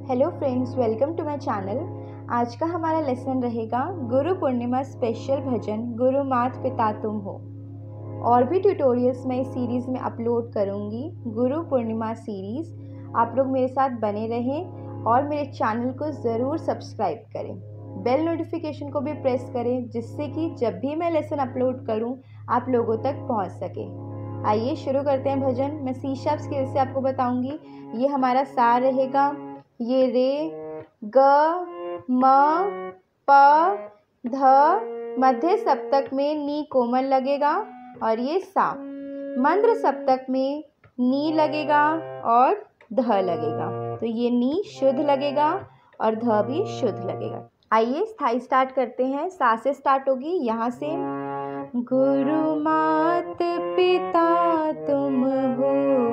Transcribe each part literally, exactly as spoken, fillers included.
Hello friends, welcome to my channel. आज का हमारा लेसन रहेगा गुरु पूर्णिमा स्पेशल भजन गुरु मात पिता तुम हो। और भी ट्यूटोरियल्स मैं इस सीरीज़ में अपलोड करूँगी, गुरु पूर्णिमा सीरीज़। आप लोग मेरे साथ बने रहें और मेरे चैनल को ज़रूर सब्सक्राइब करें। बेल नोटिफिकेशन को भी प्रेस करें, जिससे कि जब भी मैं लेसन अपलोड करूँ आप लोगों तक पहुँच सके। आइए शुरू करते हैं भजन। मैं सी शार्प स्केल से आपको बताऊँगी। ये हमारा सा रहेगा, ये रे, ग, म, प, ध। मध्य सप्तक में नी कोमल लगेगा और ये सा। मंद्र सप्तक में नी लगेगा और ध लगेगा, तो ये नी शुद्ध लगेगा और ध भी शुद्ध लगेगा। आइए स्थाई स्टार्ट करते हैं। सा से स्टार्ट होगी, यहाँ से। गुरु मात पिता तुम हो,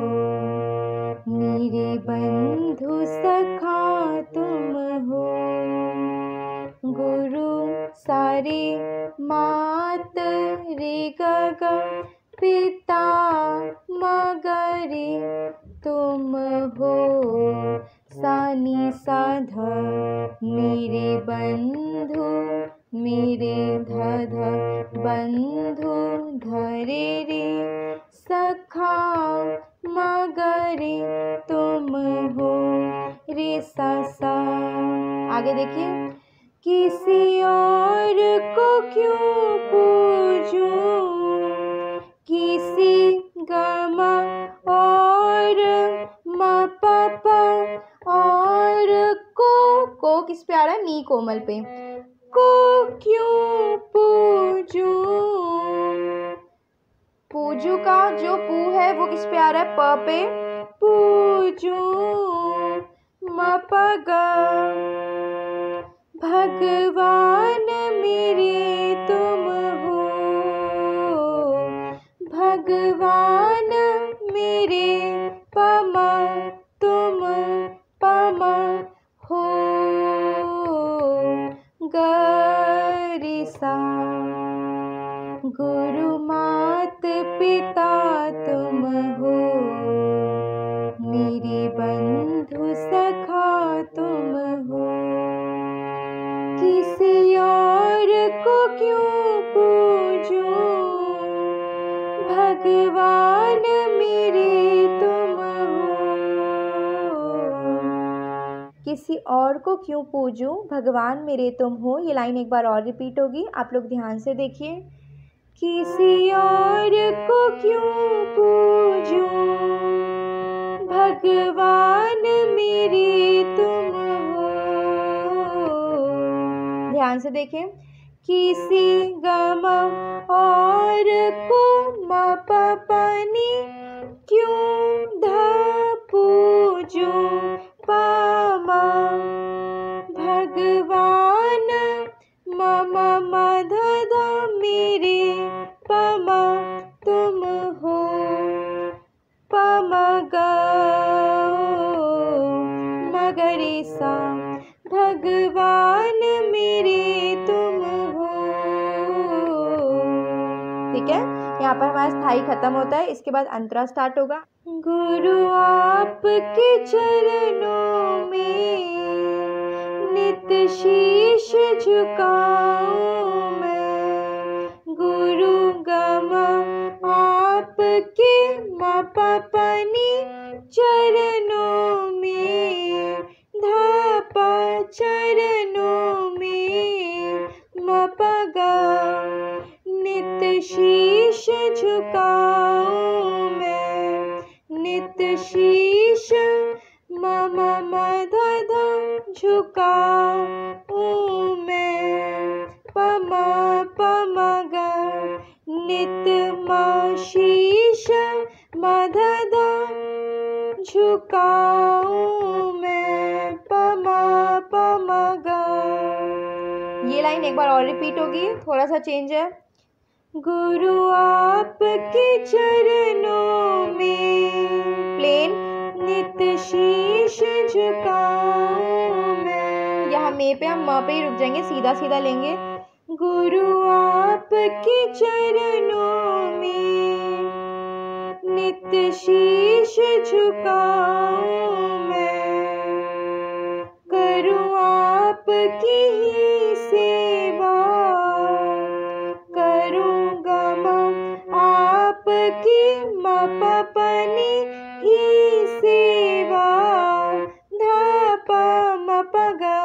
मेरे बंधु सखा तुम हो। गुरु सारे मात रे ग ग, पिता मगरे तुम हो। सानी साध मेरे बंधु, मेरे ध ध बंधु धरे रे, सखा मगरे तुम हो। रे सा सा। आगे देखिए। किसी और को क्यों पूजूं, किसी गम और म प प और को को किस पे आ रहा है? नी कोमल पे। को क्यों पूजूं। पूजू का जो पू है वो किस पे आ रहा है? प पे। पूजू म प ग। भगवान मेरे तुम हो, भगवान मेरे पम तुम पम हो। ग रे सा। गुरु मात पिता तुम हो, मेरे बंधु सखा तुम हो। किसी और को क्यों पूजूं, भगवान मेरे तुम हो। किसी और को क्यों पूजूं, भगवान मेरे तुम हो। ये लाइन एक बार और रिपीट होगी, आप लोग ध्यान से देखिए। किसी और को क्यों पूजूं, भगवान मेरे तुम हो। ध्यान से देखें। किसी गम और को म प प नी क्यों ध पूजूं पम। भगवान म म म ध ध मेरे पम तुम हो। पम ग मगरे सा। भगवान मेरे तुम हो। ठीक है, यहाँ पर हमारा स्थाई खत्म होता है। इसके बाद अंतरा स्टार्ट होगा। गुरु आपके चरणों में नित शीश झुकाऊं मैं। गुरु गम आपके म प प नी चरणों में, ध प चरणों में म प ग। नित शीश झुकाऊं मैं, नित शीश म म म ध ध झुकाऊं मैं। प म प म ग। नित म शीश म ध ध झुकाऊं मैं। प म प म ग। ये लाइन एक बार और रिपीट होगी, थोड़ा सा चेंज है। गुरु आपके चरणों में प्लेन नित शीश झुकाऊं मैं। यहाँ में पे हम म पे ही रुक जाएंगे, सीधा सीधा लेंगे। गुरु आपके चरणों में नित शीश झुकाऊं मैं। आपकी ही सेवा करूँगा मैं, आपकी म प प नि ही सेवा ध प म प ग।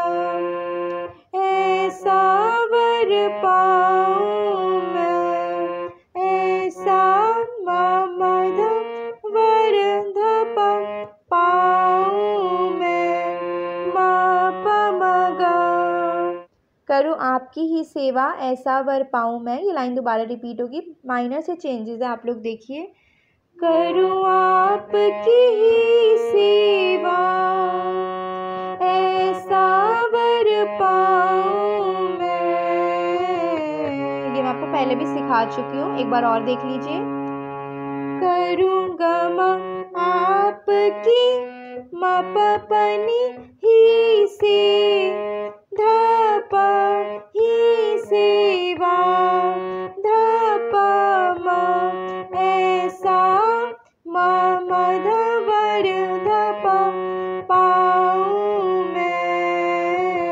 ऐसा वर पाऊँ मैं, ऐसा म म ध वर ध प पाऊँ मैं म प म ग। करूँ आपकी ही सेवा ऐसा वर पाऊँ मैं। ये लाइन दोबारा रिपीट होगी, माइनर से चेंजेस है, आप लोग देखिए। करूँ आपकी ही सेवा ऐसा वर पाऊँ मैं। ये मैं आपको पहले भी सिखा चुकी हूँ, एक बार और देख लीजिए। करूँगा मैं आपकी म प प नि ही से ध प ही सेवा ध प म ऐसा म म ध वर ध प पाऊँ मैं,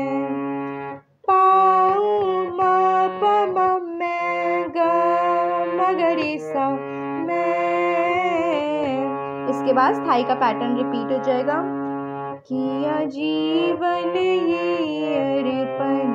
पाऊँ म प म मैं ग म ग रे सा मैं। इसके बाद स्थाई का पैटर्न रिपीट हो जाएगा। किया जीवन ये अर्पण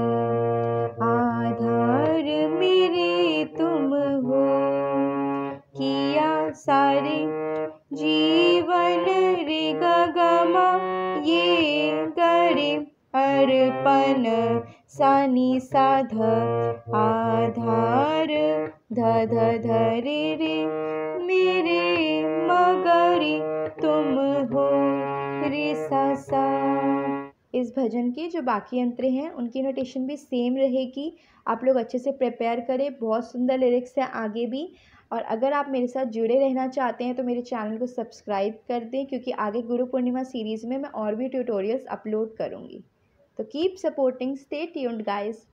आधार मेरे तुम हो, किया सारे जीवन रे ग ग म ये ग रे अर्पण सा नि सा ध आधार ध ध ध रे रे मेरे म ग रे तुम हो रे सा सा। इस भजन के जो बाकी अंतरे हैं उनकी नोटेशन भी सेम रहेगी, आप लोग अच्छे से प्रिपेयर करें। बहुत सुंदर लिरिक्स है आगे भी। और अगर आप मेरे साथ जुड़े रहना चाहते हैं तो मेरे चैनल को सब्सक्राइब कर दें, क्योंकि आगे गुरु पूर्णिमा सीरीज़ में मैं और भी ट्यूटोरियल्स अपलोड करूँगी। तो keep supporting, stay tuned guys.